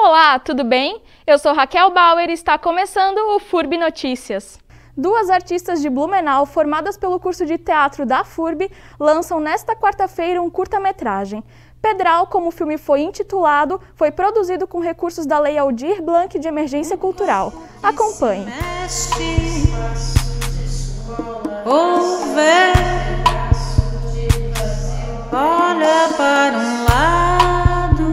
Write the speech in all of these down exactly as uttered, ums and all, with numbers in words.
Olá, tudo bem? Eu sou Raquel Bauer e está começando o F U R B Notícias. Duas artistas de Blumenau, formadas pelo curso de teatro da F U R B, lançam nesta quarta-feira um curta-metragem. Pedral, como o filme foi intitulado, foi produzido com recursos da Lei Aldir Blanc de Emergência Cultural. Acompanhe. Olha para um lado.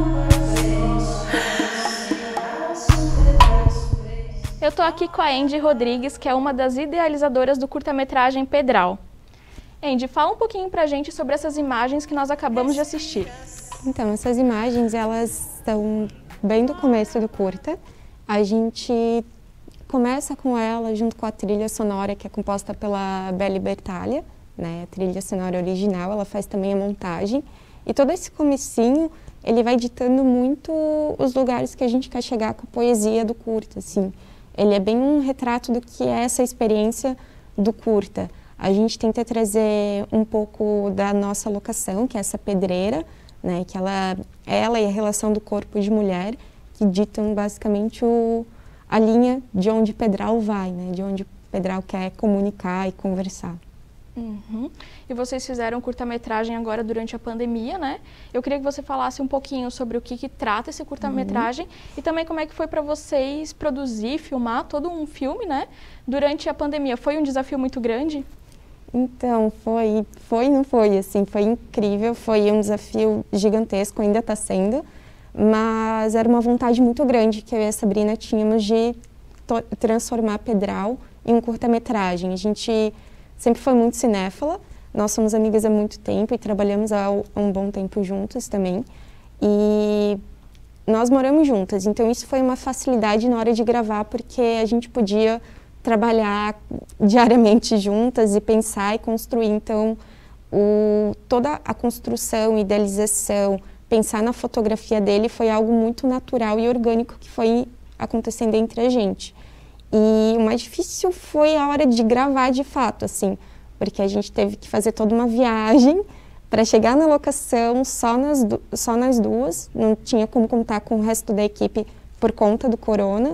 Eu tô aqui com a Andy Rodrigues, que é uma das idealizadoras do curta-metragem Pedral. Andy, fala um pouquinho pra gente sobre essas imagens que nós acabamos de assistir. Então, essas imagens, elas estão bem do começo do curta. A gente começa com ela junto com a trilha sonora, que é composta pela Belle Bertalha, né? A trilha sonora original, ela faz também a montagem. E todo esse comecinho, ele vai ditando muito os lugares que a gente quer chegar com a poesia do curta, assim. Ele é bem um retrato do que é essa experiência do curta. A gente tenta trazer um pouco da nossa locação, que é essa pedreira, né, que ela, ela e a relação do corpo de mulher, que ditam basicamente o, a linha de onde Pedral vai, né, de onde Pedral quer comunicar e conversar. Uhum. E vocês fizeram um curta-metragem agora durante a pandemia, né? Eu queria que você falasse um pouquinho sobre o que, que trata esse curta-metragem uhum. e também como é que foi para vocês produzir, filmar todo um filme, né, durante a pandemia. Foi um desafio muito grande? Então, foi, foi não foi, assim, foi incrível, foi um desafio gigantesco, ainda está sendo, mas era uma vontade muito grande que eu e a Sabrina tínhamos de transformar Pedral em um curta-metragem. A gente sempre foi muito cinéfila, nós somos amigas há muito tempo e trabalhamos há um bom tempo juntas também, e nós moramos juntas, então isso foi uma facilidade na hora de gravar, porque a gente podia trabalhar diariamente juntas e pensar e construir. Então, o, toda a construção, idealização, pensar na fotografia dele foi algo muito natural e orgânico que foi acontecendo entre a gente. E o mais difícil foi a hora de gravar de fato, assim, porque a gente teve que fazer toda uma viagem para chegar na locação só nas, só nas duas, não tinha como contar com o resto da equipe por conta do corona.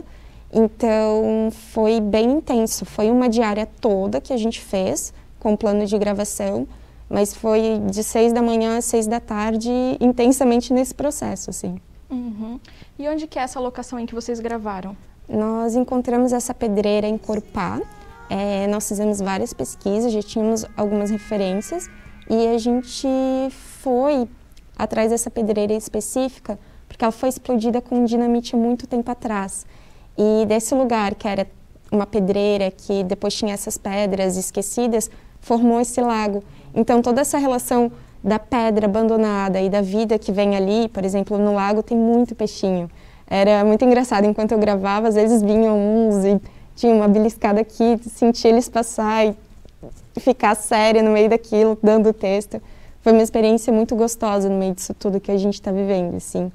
Então, foi bem intenso, foi uma diária toda que a gente fez com o plano de gravação, mas foi de seis da manhã às seis da tarde, intensamente nesse processo, assim. Uhum. E onde que é essa locação em que vocês gravaram? Nós encontramos essa pedreira em Corupá, é, nós fizemos várias pesquisas, já tínhamos algumas referências, e a gente foi atrás dessa pedreira específica, porque ela foi explodida com dinamite há muito tempo atrás. E desse lugar, que era uma pedreira, que depois tinha essas pedras esquecidas, formou esse lago. Então, toda essa relação da pedra abandonada e da vida que vem ali, por exemplo, no lago tem muito peixinho. Era muito engraçado, enquanto eu gravava, às vezes vinham uns e tinha uma beliscada aqui, sentia eles passar e ficar séria no meio daquilo, dando o texto. Foi uma experiência muito gostosa no meio disso tudo que a gente está vivendo, assim.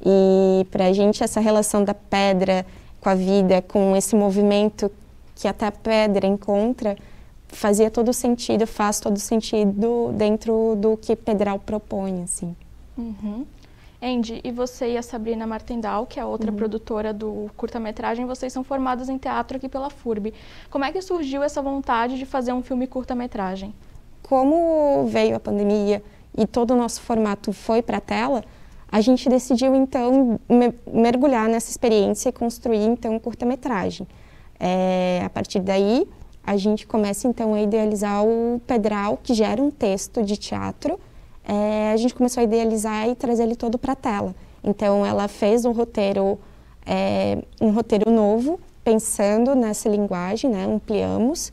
E pra gente, essa relação da pedra com a vida, com esse movimento que até a pedra encontra, fazia todo sentido, faz todo sentido dentro do que Pedral propõe, assim. Uhum. Andy, e você e a Sabrina Martendal, que é a outra uhum. produtora do curta-metragem, vocês são formadas em teatro aqui pela F U R B. Como é que surgiu essa vontade de fazer um filme curta-metragem? Como veio a pandemia e todo o nosso formato foi para a tela, a gente decidiu, então, mergulhar nessa experiência e construir, então, um curta-metragem. É, a partir daí, a gente começa, então, a idealizar o Pedral, que gera um texto de teatro. É, a gente começou a idealizar e trazer ele todo para a tela. Então, ela fez um roteiro, é, um roteiro novo, pensando nessa linguagem, né, ampliamos,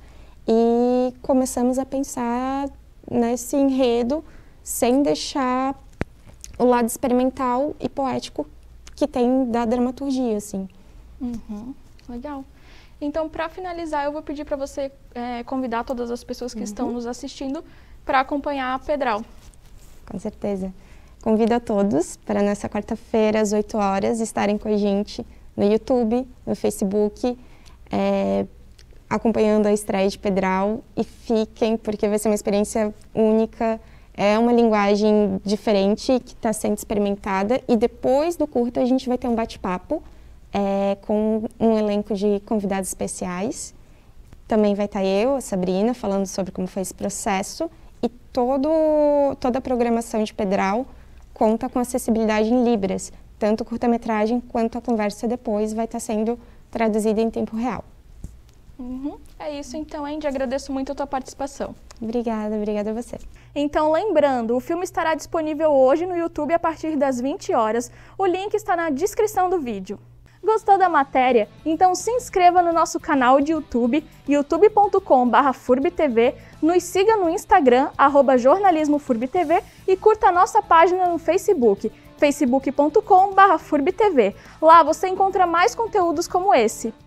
e começamos a pensar nesse enredo, sem deixar o lado experimental e poético que tem da dramaturgia, assim. Uhum, legal. Então, para finalizar, eu vou pedir para você é, convidar todas as pessoas que uhum. estão nos assistindo para acompanhar a Pedral. Com certeza. Convido a todos para nessa quarta-feira, às oito horas, estarem com a gente no YouTube, no Facebook, é, acompanhando a estreia de Pedral, e fiquem, porque vai ser uma experiência única. É uma linguagem diferente que está sendo experimentada e depois do curta a gente vai ter um bate-papo é, com um elenco de convidados especiais. Também vai estar eu, a Sabrina, falando sobre como foi esse processo e todo, toda a programação de Pedral conta com acessibilidade em Libras. Tanto o curta-metragem quanto a conversa depois vai estar sendo traduzida em tempo real. Uhum. É isso então, Andy. Agradeço muito a tua participação. Obrigada, obrigada a você. Então, lembrando, o filme estará disponível hoje no YouTube a partir das vinte horas. O link está na descrição do vídeo. Gostou da matéria? Então se inscreva no nosso canal de YouTube, youtube ponto com barra furbtv, nos siga no Instagram, arroba jornalismofurbtv e curta a nossa página no Facebook, facebook ponto com barra furbtv. Lá você encontra mais conteúdos como esse.